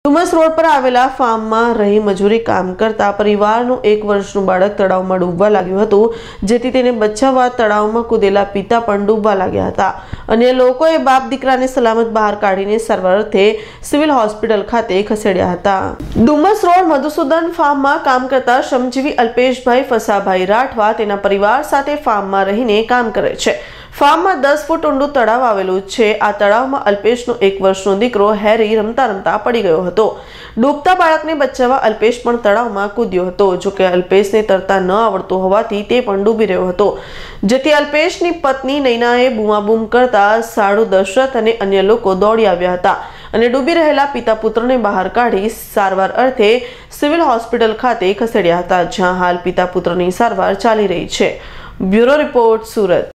Dumas road પર આવેલા ફાર્મમાં રહી મજૂરી કામ કરતા પરિવારનું 1 વર્ષનું બાળક તળાવમાં ડૂબવા લાગ્યું હતું, જેથી તેને બચાવવા તળાવમાં કૂદેલા પિતા પણ ડૂબવા લાગ્યા હતા. અન્ય લોકોએ બાપ દીકરાને સલામત બહાર કાઢીને સારવાર અર્થે સિવિલ હોસ્પિટલ ખાતે ખસેડ્યા હતા. ડુમસ રોડ મધુસૂદન ફાર્મમાં કામ કરતા શ્રમજીવી અલ્પેશભાઈ ફસાભાઈ રાઠવા તેના પરિવાર સાથે ફાર્મમાં રહીને કામ કરે છે. ફાર્મમાં 10 ફૂટ ઊંડું તળાવ આવેલું છે. આ તળાવમાં અલ્પેશનો 1 વર્ષનો દીકરો હેરી રમતા રમતા પડી ગયો હતો. ડૂબતા બાળકને બચાવવા અલ્પેશ પણ તળાવમાં કૂદ્યો હતો. જોકે અલ્પેશને તરતા ન આવડતું હોવાથી તે પણ ડૂબી રહ્યો હતો, જેથી અલ્પેશની પત્ની નૈનાએ બૂમાબૂમ કરતા સાડુ દશરથ અને અન્ય લોકો દોડી આવ્યા હતા અને ડૂબી રહેલા પિતા પુત્રને બહાર કાઢી સારવાર અર્થે સિવિલ હોસ્પિટલ ખાતે ખસેડ્યા હતા, જ્યાં હાલ પિતા પુત્રની સારવાર ચાલી રહી છે. Bureau report, Surat.